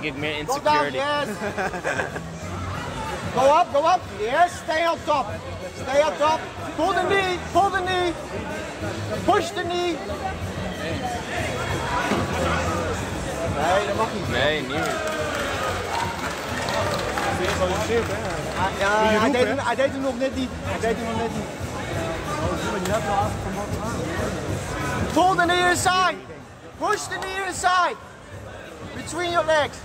ik meer Go down, insecurity. yes. Go up, go up. Yes, stay on top. Stay on top. Pull the knee, pull the knee. Push the knee. Nee, dat mag niet. Nee, niet meer. Ja, hij deed hem nog net niet. Hij deed hem nog net niet. Pull the knee inside. Push the knee inside. Between your legs.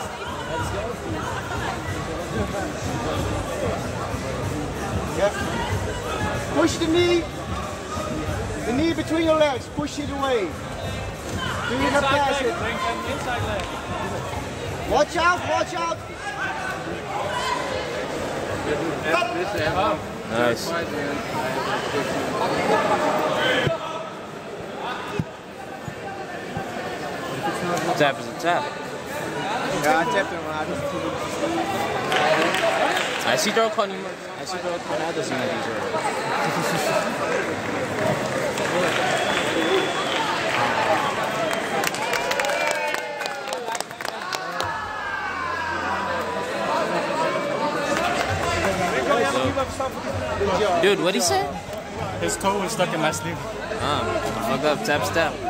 Yeah. Push the knee between your legs. Push it away. Do you not pass it? Watch out, watch out. Nice. Tap is a tap. Ja, hij tapt hem, maar Hij ziet er ook gewoon niet meer. Hij ziet er ook gewoon uit als iemand die zo. Dude, what'd he say? His toe was stuck in my sleeve. Fuck up, tap step.